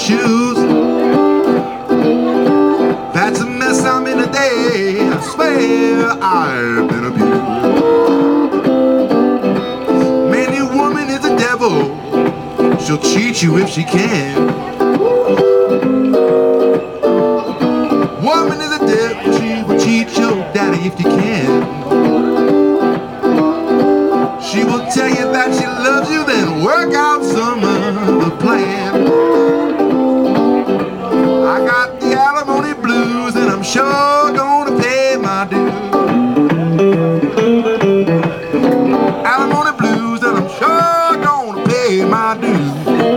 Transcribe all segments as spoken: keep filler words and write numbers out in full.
shoes. That's a mess I'm in today. I swear I've been abused. Many woman is a devil. She'll cheat you if she can. Woman is a devil. She will cheat your daddy if you can. She will tell you that she loves you, then work out some other plan. I got the alimony blues, and I'm sure gonna pay my dues. Alimony blues, and I'm sure gonna pay my dues.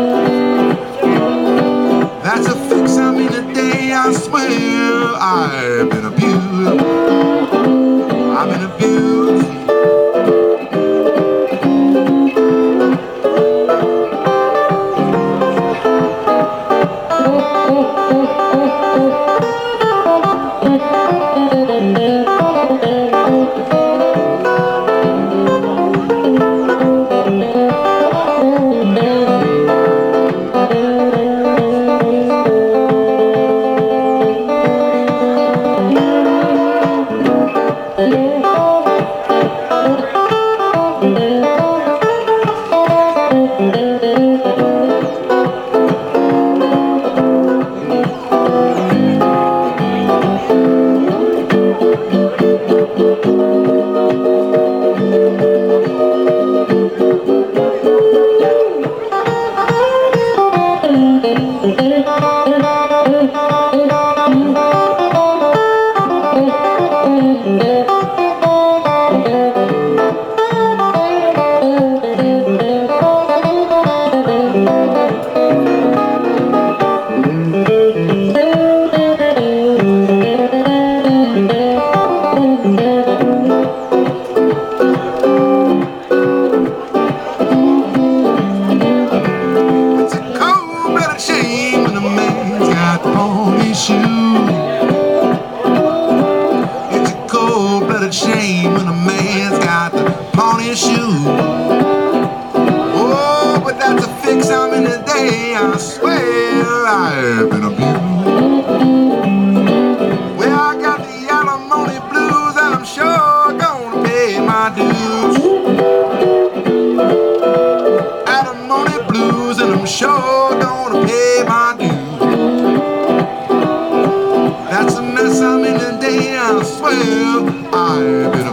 That's a fix I'm in today, I swear I've been abused. I've been abused. It's a cold-blooded shame when a man's got the pawnee shoe. Oh, but that's a fix I'm in today. I swear I've been abused. Well, I got the alimony blues, and I'm sure gonna pay my dues. Alimony blues, and I'm sure gonna pay my dues. That's a mess I'm in today, I swear I've been